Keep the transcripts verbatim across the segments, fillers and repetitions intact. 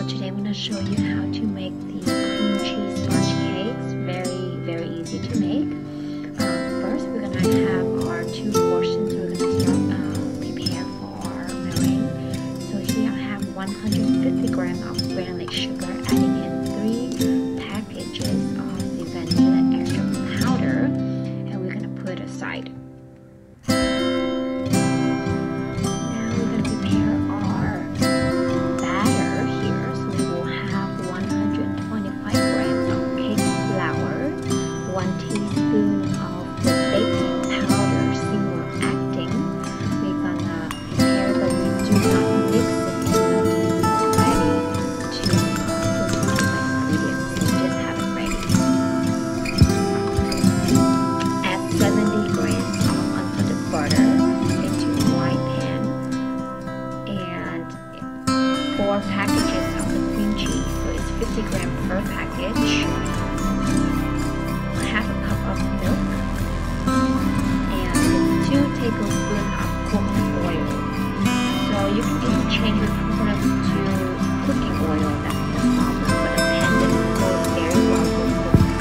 today I'm going to show you how to make the cream cheese sponge cakes. Very, very easy to make. Um, first, we're going to have our two portions. We're going to start uh, prepare for our meringue. So here I have one hundred fifty grams of granulated sugar, adding in three packages of the vanilla extract powder, and we're going to put it aside. Four packages of the cream cheese, so it's fifty grams per package. Half a cup of milk and two tablespoons of coconut oil. So you can even change your coconut to cooking oil, that's no problem, but a Pandan goes very well with cooking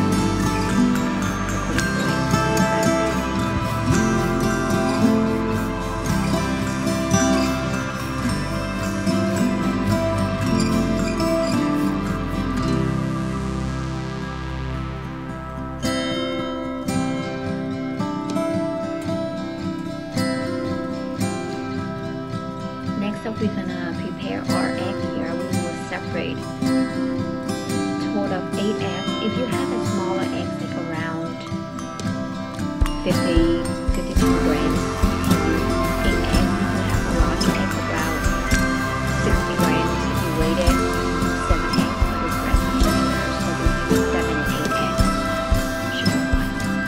Next up, we're gonna prepare our egg here. We will separate total of eight eggs. If you have a smaller egg, like around fifty, fifty-two grams, you can use eight eggs. If you have a larger egg, about sixty grams, if you weigh it, seven eggs for this recipe here. So we use seven and eight eggs. Should be fine.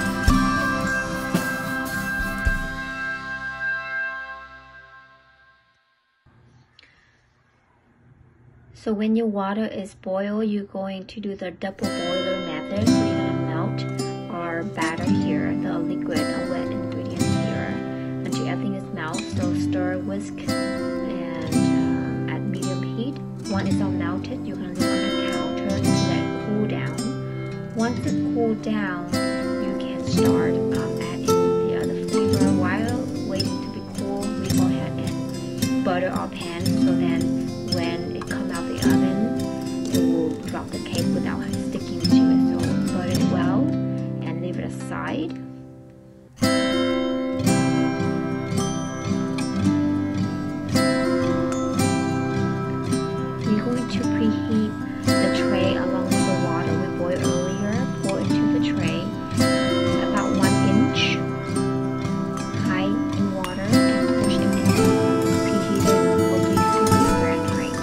So when your water is boiled, you're going to do the double boiler method. So you're going to melt our batter here, the liquid and wet ingredients here, until everything is melted. So stir, whisk, and uh, at medium heat. Once it's all melted, you're going to leave on the counter to let it cool down. Once it cools down, you can start um, adding the other flavor. While waiting to be cool, we go ahead and butter our pan, so then when it comes out the oven, it will drop the cake without sticking to it. So butter it well and leave it aside. We're going to preheat the tray along with the water we boiled earlier. Pour into the tray about one inch high in water and push it in. Preheat it over fifty Fahrenheit.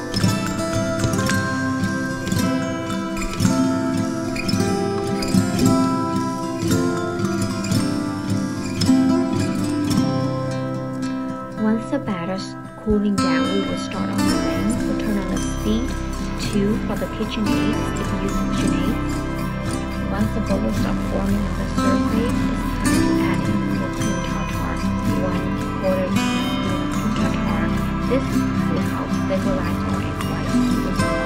Once the batter is cooling down, we will start on the ring. So turn on the speed two for the kitchen aids if you use kitchen aids. Once the bubbles start forming on the surface, it's time to add in your cream tartar. One quarter teaspoon of cream tartar. This will help stabilize our egg whites.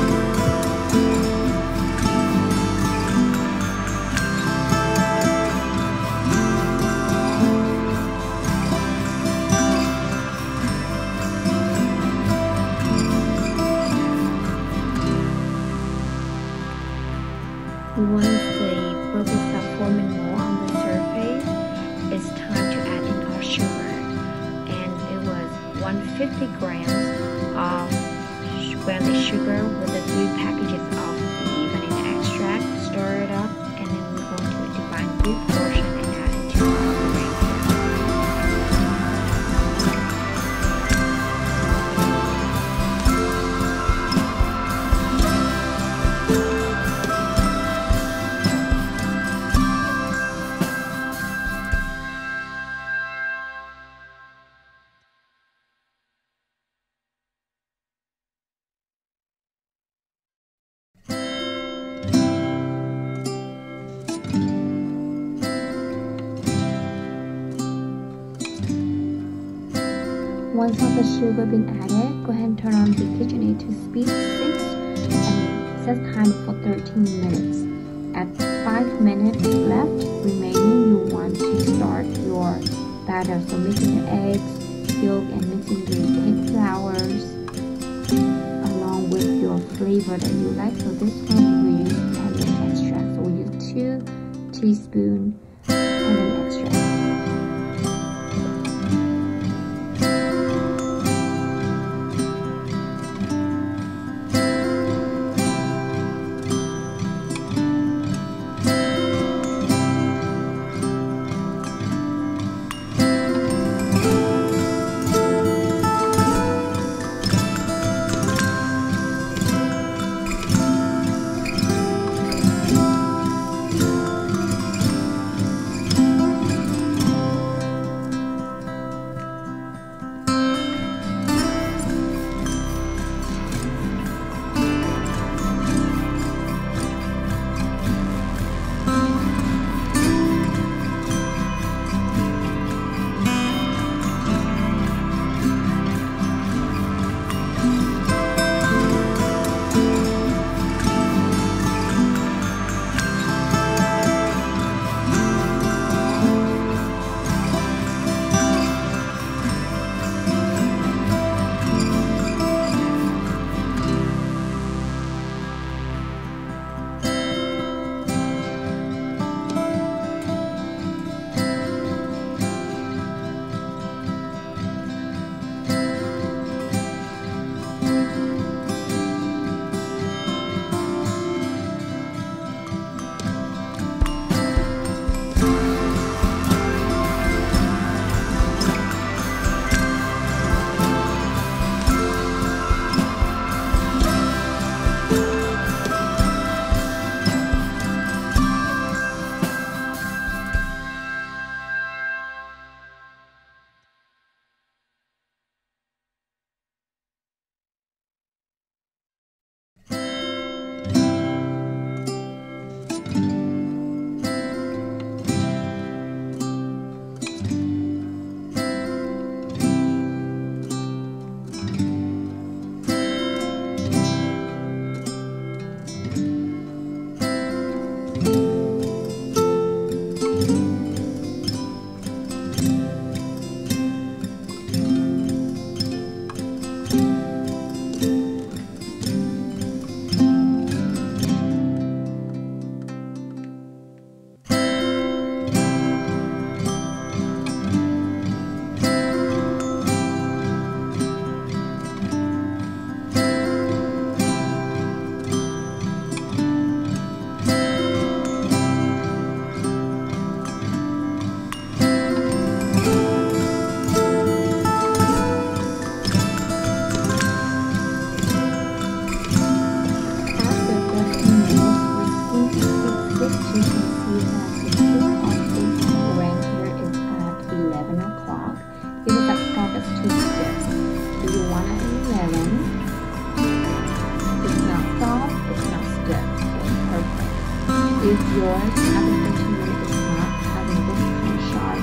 Once the bubbles are forming more on the surface, it's time to add in our sugar. And it was one hundred fifty grams of granulated sugar with the three packages of the vanilla extract. Stir it up, and then we're going to divide three portions and add it to our Once all the sugar been added, go ahead and turn on the KitchenAid to speed six and set time for thirteen minutes. At five minutes left remaining, you want to start your batter. So mixing the eggs, yolk, and mixing the cake flours along with your flavor that you like. So this one we use pandan extract. So we use two teaspoons pandan extract. If yours after thirteen minutes is not having this kind of sharp,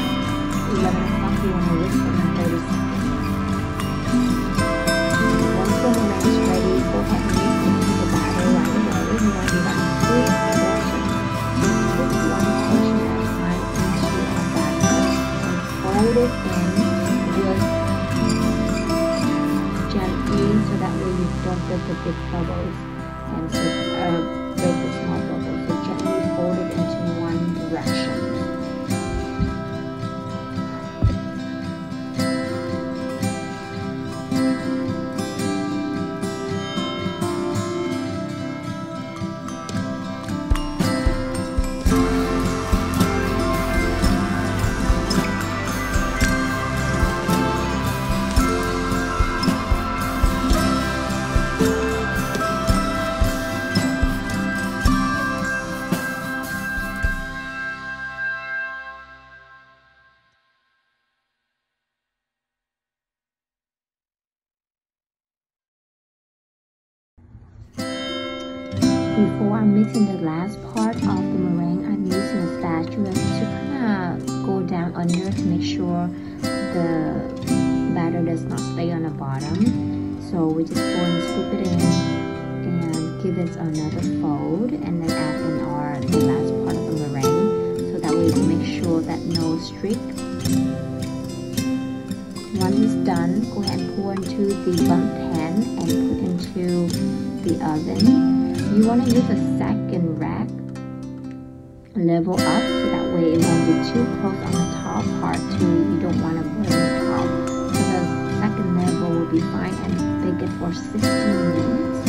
eleven o'clock you want to whisk them in thirty seconds. Once the meringue is ready, go ahead and mix into the batter right away. You want to do that in three portions. Just put one portion at a time into our batter and fold it in with gently so that way you don't get the big bubbles and so uh, break the small bubbles. So gently fold it into one direction. Before I'm mixing the last part of the meringue, I'm using a spatula to kind of go down under to make sure the batter stay on the bottom. So we just go and scoop it in and give it another fold, and then add in our the last part of the meringue, so that way we make sure that no streak. Once it's done, go ahead and pour into the bump pan and put into the oven. You want to use a second rack level up, so that way it won't be too close on the top part too. You don't want to burn the top. So the second level will be fine, and bake it for sixteen minutes.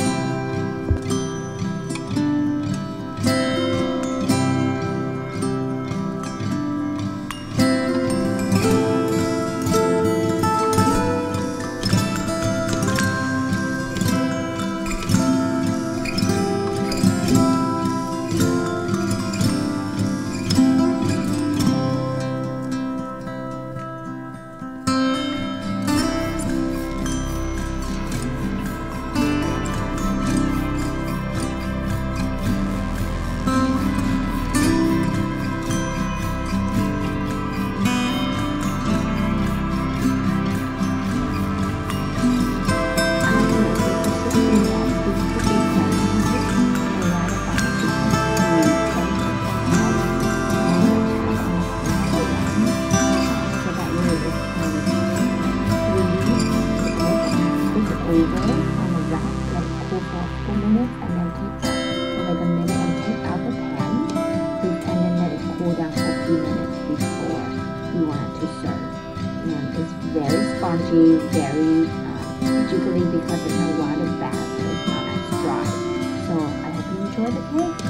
Very spongy, very uh, jiggly because it's a water bath, so it's not as dry. So I hope you enjoy the cake.